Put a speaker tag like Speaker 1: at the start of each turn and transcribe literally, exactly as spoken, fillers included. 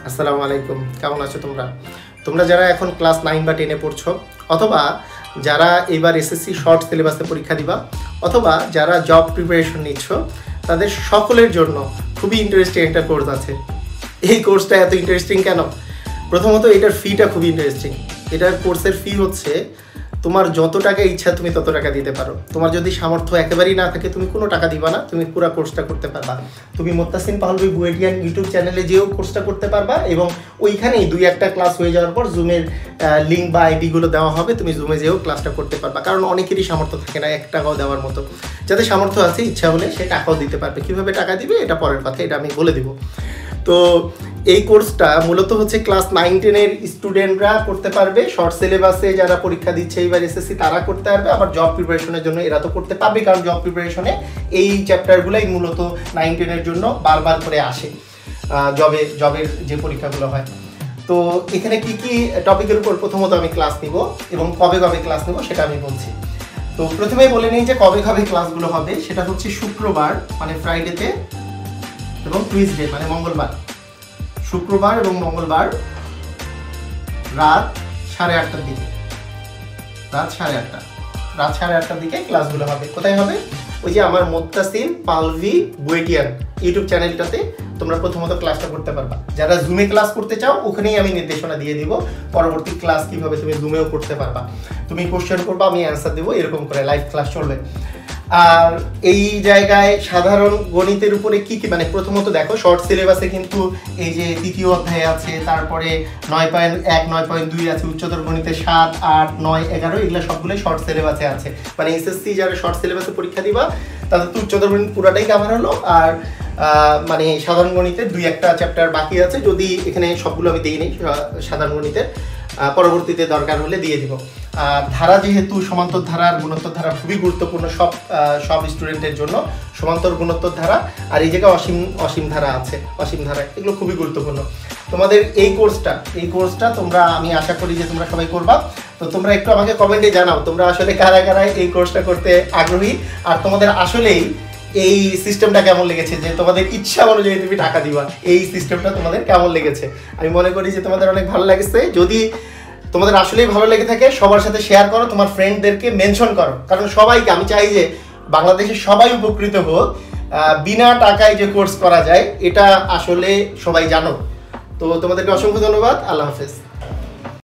Speaker 1: আসসালামু আলাইকুম, কেমন আছো তোমরা? তোমরা যারা এখন ক্লাস নাইন বা টেনে পড়ছো, অথবা যারা এবার এসএসসি শর্ট সিলেবাসে পরীক্ষা দিবা, অথবা যারা জব প্রিপারেশন নিচ্ছ, তাদের সকলের জন্য খুবই ইন্টারেস্টিং একটা কোর্স আছে। এই কোর্সটা এত ইন্টারেস্টিং কেন? প্রথমত এটার ফিটা খুবই ইন্টারেস্টিং। এটার কোর্সের ফি হচ্ছে তোমার যত টাকা ইচ্ছা তুমি তত টাকা দিতে পারো। তোমার যদি সামর্থ্য একেবারেই না থাকে তুমি কোনো টাকা দিবা না, তুমি পুরো কোর্সটা করতে পারবা। তুমি মোত্তাসিন পাহলভি বুয়েটিয়ান ইউটিউব চ্যানেলে যেও কোর্সটা করতে পারবা, এবং ওইখানেই দুই একটা ক্লাস হয়ে যাওয়ার পর জুমের লিঙ্ক বা আইডিগুলো দেওয়া হবে, তুমি জুমে যেও ক্লাসটা করতে পারবা। কারণ অনেকেরই সামর্থ্য থাকে না এক টাকাও দেওয়ার মতো। যাদের সামর্থ্য আছে, ইচ্ছা হলে সে টাকাও দিতে পারবে। কীভাবে টাকা দিবে এটা পরের কথা, এটা আমি বলে দিব। তো এই কোর্সটা মূলত হচ্ছে ক্লাস নাইন টেনের স্টুডেন্টরা করতে পারবে, শর্ট সিলেবাসে যারা পরীক্ষা দিচ্ছে এবার এসএসসি তারা করতে পারবে, আবার জব প্রিপারেশনের জন্য এরা তো করতে পারবে, কারণ জব প্রিপারেশনে এই চ্যাপ্টারগুলোই মূলত নাইন টেনের জন্য বারবার করে আসে জবে জবের যে পরীক্ষাগুলো হয়। তো এখানে কি কি টপিকের উপর প্রথমত আমি ক্লাস নিব এবং কবে কবে ক্লাস নেব সেটা আমি বলছি। তো প্রথমেই বলে নিই যে কবে কবে ক্লাসগুলো হবে। সেটা হচ্ছে শুক্রবার মানে ফ্রাইডেতে এবং টুইসডে মানে মঙ্গলবার। শুক্রবার এবং মঙ্গলবার রাত সাড়ে আটটার দিকে রাত সাড়ে আটটা রাত সাড়ে আটটার দিকে ক্লাসগুলো হবে। কোথায় হবে? ওই যে আমার মোত্তাসিন পাহলভি বুয়েটিয়ান ইউটিউব চ্যানেলটাতে তোমরা প্রথমত ক্লাসটা করতে পারবা। যারা জুমে ক্লাস করতে চাও ওখানেই আমি নির্দেশনা দিয়ে দিব পরবর্তী ক্লাস কীভাবে তুমি জুমেও করতে পারবা। তুমি কোশ্চেন করবা, আমি অ্যান্সার দেবো, এরকম করে লাইভ ক্লাস চলবে। আর এই জায়গায় সাধারণ গণিতের উপরে কি কি মানে প্রথমত দেখো শর্ট সিলেবাসে কিন্তু এই যে তৃতীয় অধ্যায় আছে, তারপরে নয় পয়েন্ট এক নয় পয়েন্ট দুই আছে, উচ্চতর গণিতে সাত আট নয় এগারো এগুলো সবগুলোই শর্ট সিলেবাসে আছে। মানে এসএসসি যারা শর্ট সিলেবাসে পরীক্ষা দিবা তাদের তো উচ্চতর গণিত পুরাটাই কাভার হলো, আর মানে সাধারণ গণিতের দুই একটা চ্যাপ্টার বাকি আছে। যদি এখানে সবগুলো আমি দিই নিই সাধারণ গণিতের, পরবর্তীতে দরকার হলে দিয়ে দিব। আর ধারা যেহেতু সমান্তর ধারা আর গুণোত্তর ধারা খুবই গুরুত্বপূর্ণ সব সব স্টুডেন্টের জন্য, সমান্তর গুণোত্তর ধারা আর এই জায়গায় অসীম অসীম ধারা আছে, অসীম ধারা এগুলো খুবই গুরুত্বপূর্ণ। তোমাদের এই কোর্সটা এই কোর্সটা তোমরা আমি আশা করি যে তোমরা সবাই করবা। তো তোমরা একটু আমাকে কমেন্টে জানাও তোমরা আসলে কারা কারা এই কোর্সটা করতে আগ্রহী, আর তোমাদের আসলেই এই সিস্টেমটা কেমন লেগেছে, যে তোমাদের ইচ্ছা অনুযায়ী তুমি টাকা দিবা, এই সিস্টেমটা তোমাদের কেমন লেগেছে। আমি মনে করি যে তোমাদের অনেক ভালো লেগেছে। যদি তোমাদের আসলেই ভালো লেগে থাকে সবার সাথে শেয়ার করো, তোমার ফ্রেন্ডদেরকে মেনশন করো, কারণ সবাইকে আমি চাই যে বাংলাদেশের সবাই উপকৃত হোক। বিনা টাকায় যে কোর্স করা যায় এটা আসলে সবাই জানো। তো তোমাদেরকে অসংখ্য ধন্যবাদ। আল্লাহ হাফেজ।